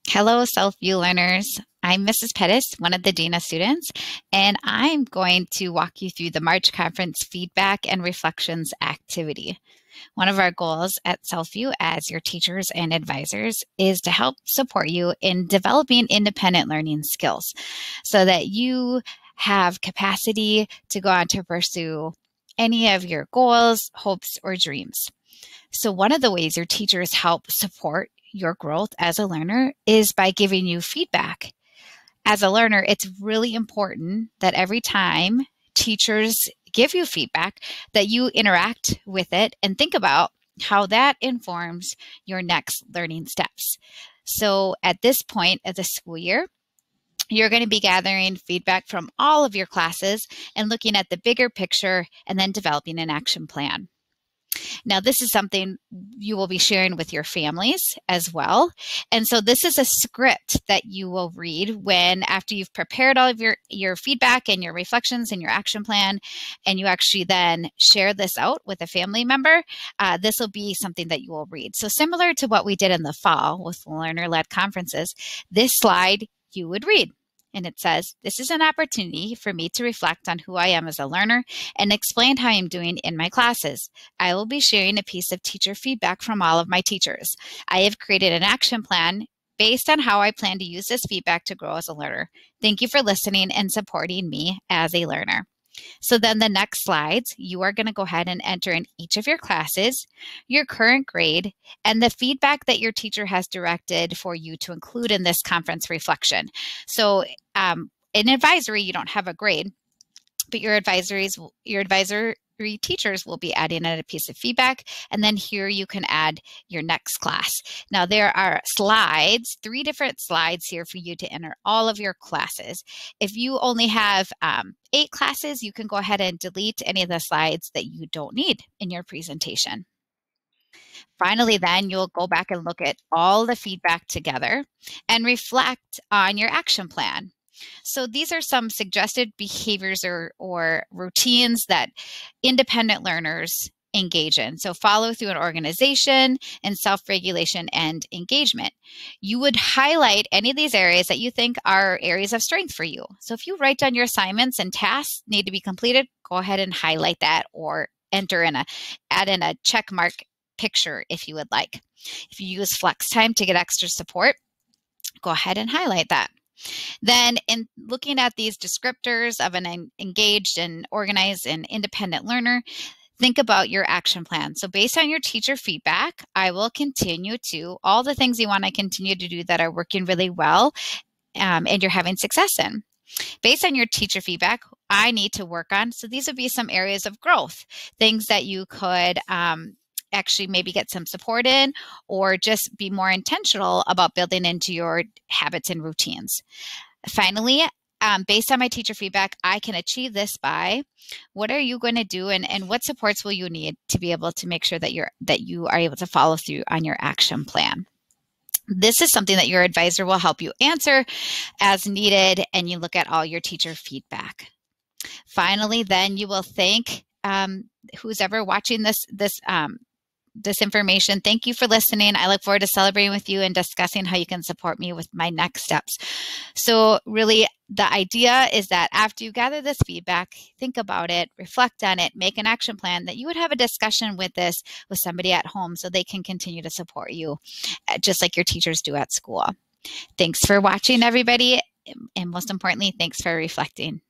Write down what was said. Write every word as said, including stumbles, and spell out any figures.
Hello, Self-View learners. I'm Missus Pettis, one of the Dana students, and I'm going to walk you through the March Conference feedback and reflections activity. One of our goals at Self-View as your teachers and advisors is to help support you in developing independent learning skills so that you have capacity to go on to pursue any of your goals, hopes, or dreams. So one of the ways your teachers help support your growth as a learner is by giving you feedback. As a learner, it's really important that every time teachers give you feedback, that you interact with it and think about how that informs your next learning steps. So at this point of the school year, you're going to be gathering feedback from all of your classes and looking at the bigger picture and then developing an action plan. Now, this is something you will be sharing with your families as well. And so this is a script that you will read when, after you've prepared all of your, your feedback and your reflections and your action plan, and you actually then share this out with a family member, uh, this will be something that you will read. So similar to what we did in the fall with learner-led conferences, this slide you would read. And it says, this is an opportunity for me to reflect on who I am as a learner and explain how I'm doing in my classes. I will be sharing a piece of teacher feedback from all of my teachers. I have created an action plan based on how I plan to use this feedback to grow as a learner. Thank you for listening and supporting me as a learner. So then the next slides, you are going to go ahead and enter in each of your classes, your current grade, and the feedback that your teacher has directed for you to include in this conference reflection. So um, in advisory, you don't have a grade, but your advisories, your advisory teachers will be adding in a piece of feedback, and then here you can add your next class. Now there are slides, three different slides here for you to enter all of your classes. If you only have um, eight classes, you can go ahead and delete any of the slides that you don't need in your presentation. Finally, then you'll go back and look at all the feedback together and reflect on your action plan. So these are some suggested behaviors or, or routines that independent learners engage in. So follow through an organization and self-regulation and engagement. You would highlight any of these areas that you think are areas of strength for you. So if you write down your assignments and tasks need to be completed, go ahead and highlight that or enter in a, add in a check mark picture if you would like. If you use flex time to get extra support, go ahead and highlight that. Then in looking at these descriptors of an engaged and organized and independent learner, think about your action plan. So based on your teacher feedback, I will continue to all the things you want to continue to do that are working really well um, and you're having success in. Based on your teacher feedback, I need to work on. So these would be some areas of growth, things that you could um, actually maybe get some support in or just be more intentional about building into your habits and routines. Finally, um, based on my teacher feedback, I can achieve this by what are you going to do and, and what supports will you need to be able to make sure that you're that you are able to follow through on your action plan. This is something that your advisor will help you answer as needed, and you look at all your teacher feedback. Finally, then you will thank um, who's ever watching this this um, this information. Thank you for listening. I look forward to celebrating with you and discussing how you can support me with my next steps. So really, the idea is that after you gather this feedback, think about it, reflect on it, make an action plan, that you would have a discussion with this with somebody at home so they can continue to support you, just like your teachers do at school. Thanks for watching, everybody. And most importantly, thanks for reflecting.